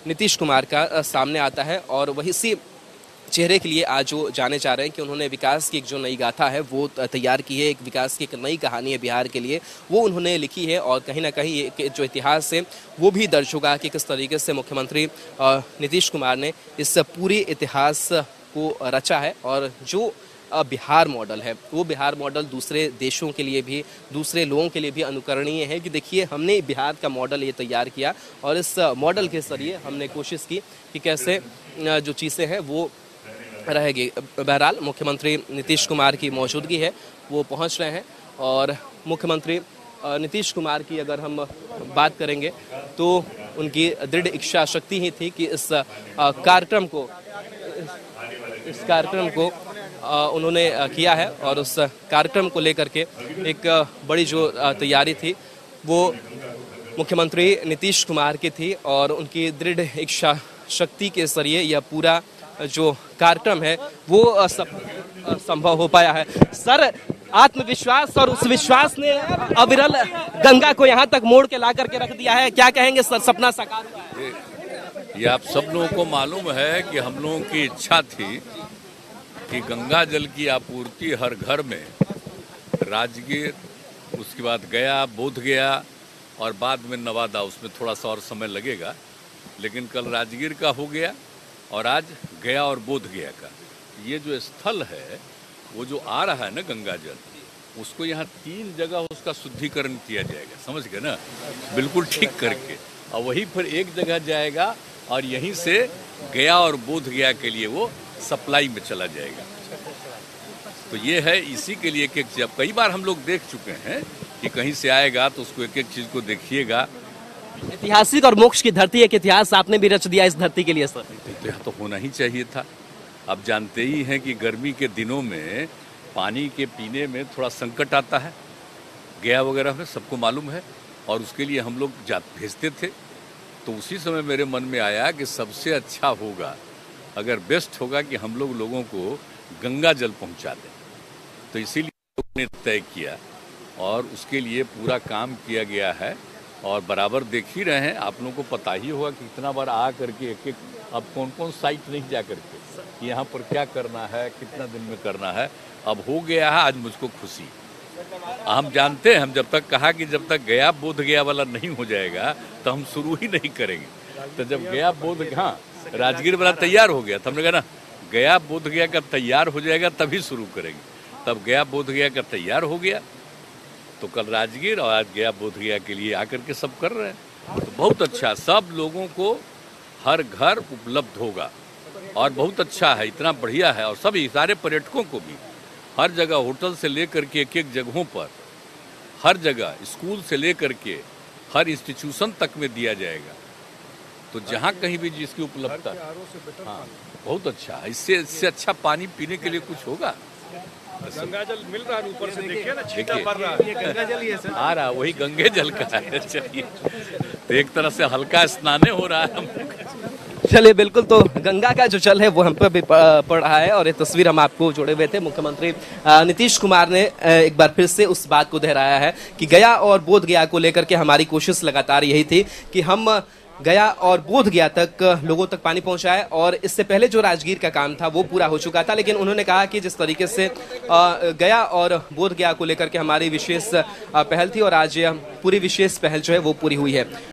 नीतीश कुमार का सामने आता है और वही इसी चेहरे के लिए आज जो जाने चाह रहे हैं कि उन्होंने विकास की एक जो नई गाथा है वो तैयार की है, एक विकास की एक नई कहानी है बिहार के लिए, वो उन्होंने लिखी है। और कहीं ना कहीं ये जो इतिहास है वो भी दर्ज होगा कि किस तरीके से मुख्यमंत्री नीतीश कुमार ने इस पूरी इतिहास को रचा है। और जो बिहार मॉडल है वो बिहार मॉडल दूसरे देशों के लिए भी, दूसरे लोगों के लिए भी अनुकरणीय है कि देखिए हमने बिहार का मॉडल ये तैयार किया और इस मॉडल के जरिए हमने कोशिश की कि कैसे जो चीज़ें हैं वो रहेगी। बहरहाल मुख्यमंत्री नीतीश कुमार की मौजूदगी है, वो पहुंच रहे हैं। और मुख्यमंत्री नीतीश कुमार की अगर हम बात करेंगे तो उनकी दृढ़ इच्छा शक्ति ही थी कि इस कार्यक्रम को उन्होंने किया है। और उस कार्यक्रम को लेकर के एक बड़ी जो तैयारी थी वो मुख्यमंत्री नीतीश कुमार की थी और उनकी दृढ़ इच्छा शक्ति के जरिए यह पूरा जो कार्यक्रम है वो संभव हो पाया है। सर, आत्मविश्वास और उस विश्वास ने अविरल गंगा को यहाँ तक मोड़ के ला करके रख दिया है, क्या कहेंगे सर, सपना साकार हुआ है? ये आप सब लोगों को मालूम है कि हम लोगों की इच्छा थी कि गंगा जल की आपूर्ति हर घर में, राजगीर, उसके बाद गया, बोध गया और बाद में नवादा, उसमें थोड़ा सा और समय लगेगा, लेकिन कल राजगीर का हो गया और आज गया और बोध गया का। ये जो स्थल है वो जो आ रहा है ना गंगा जल, उसको यहाँ 3 जगह उसका शुद्धिकरण किया जाएगा, समझ गए ना, बिल्कुल ठीक करके, और वही फिर एक जगह जाएगा और यहीं से गया और बोध गया के लिए वो सप्लाई में चला जाएगा। तो ये है इसी के लिए कि जब कई बार हम लोग देख चुके हैं कि कहीं से आएगा तो उसको एक एक चीज़ को देखिएगा। ऐतिहासिक और मोक्ष की धरती, एक इतिहास आपने भी रच दिया इस धरती के लिए सर। तो यह तो होना ही चाहिए था। अब जानते ही हैं कि गर्मी के दिनों में पानी के पीने में थोड़ा संकट आता है, गया वगैरह में सबको मालूम है, और उसके लिए हम लोग भेजते थे। तो उसी समय मेरे मन में आया कि सबसे अच्छा होगा, अगर बेस्ट होगा कि हम लोगों को गंगा जल पहुंचा दें। तो इसीलिए लोगों ने तय किया और उसके लिए पूरा काम किया गया है। और बराबर देख ही रहे हैं, आप लोगों को पता ही होगा कि कितना बार आ करके एक एक, अब कौन कौन साइट नहीं जा करके यहाँ पर क्या करना है, कितना दिन में करना है, अब हो गया है। आज मुझको खुशी, हम जानते हैं, हम जब तक कहा कि जब तक गया बोध गया वाला नहीं हो जाएगा तो हम शुरू ही नहीं करेंगे। तो जब गया बोध, हाँ, राजगीर वाला तैयार हो गया तो हमने कहा ना, गया बोध गया का तैयार हो जाएगा तभी शुरू करेंगे। तब गया बोध गया का तैयार हो गया तो कल राजगीर और आज गया बोध गया के लिए आकर के सब कर रहे हैं। तो बहुत अच्छा, सब लोगों को हर घर उपलब्ध होगा और बहुत अच्छा है, इतना बढ़िया है। और सभी सारे पर्यटकों को भी हर जगह, होटल से लेकर के एक एक जगहों पर, हर जगह, स्कूल से लेकर के हर इंस्टीट्यूशन तक में दिया जाएगा। तो जहाँ कहीं भी जिसकी उपलब्धता, हाँ, बहुत अच्छा है। इससे अच्छा पानी पीने के लिए कुछ होगा? गंगा जल मिल रहा है ऊपर से, देखिए ना, छींटा पड़ रहा है, ये गंगा जल ही है सर। आ रहा, वही गंगे जल का है। चलिए, तो एक तरह से हल्का स्नाने हो रहा है हम लोग। चलिए, बिल्कुल, तो गंगा का जो जल है वो हम पर भी पड़ रहा है। और ये तस्वीर हम आपको जोड़े हुए थे। मुख्यमंत्री नीतीश कुमार ने एक बार फिर से उस बात को दोहराया है कि गया और बोध गया को लेकर के हमारी कोशिश लगातार यही थी कि हम गया और बोध गया तक लोगों तक पानी पहुंचाए। और इससे पहले जो राजगीर का काम था वो पूरा हो चुका था, लेकिन उन्होंने कहा कि जिस तरीके से गया और बोध गया को लेकर के हमारी विशेष पहल थी और आज पूरी विशेष पहल जो है वो पूरी हुई है।